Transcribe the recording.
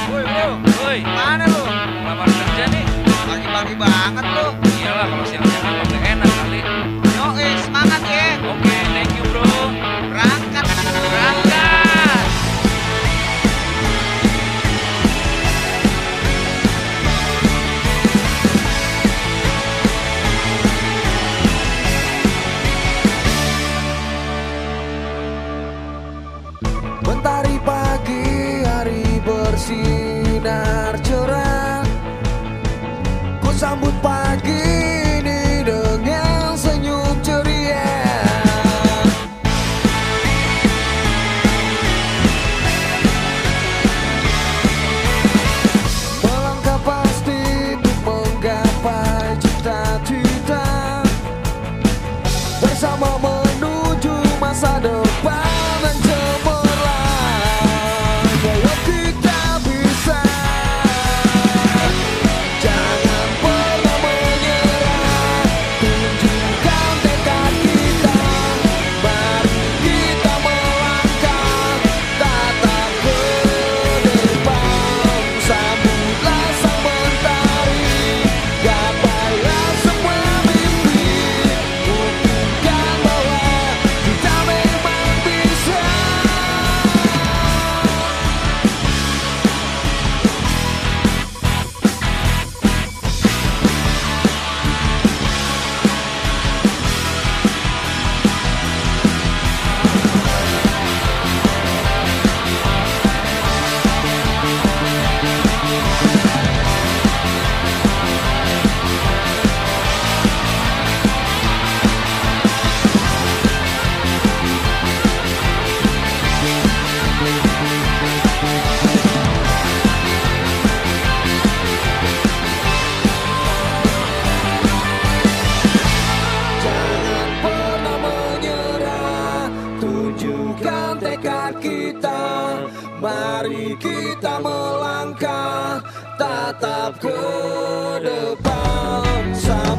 Woi bro, Woi, mana lu? lamar kerja nih. Pagi-pagi banget lu. Iyalah kalau siang-siang kan paling enak kali. Yoi, semangat ya. Oke, thank you bro. Berangkat. Berangkat. Mentari pagi, hari bersinar cerah. Ku sambut pagi ini dengan senyum ceria. Melangkah pasti untuk menggapai cita-cita, bersama menuju masa depan yang cemerlang. Ayo kita bisa, jangan pernah menyerah. Tunjukkan tekad kita, mari kita melangkah tatap ke depan. Sambutlah sang mentari, gapailah semua mimpi. Buktikan bahwa kita memang bisa. Jangan pernah menyerah, tunjukkan tekad kita. Mari kita melangkah tatap ke depan.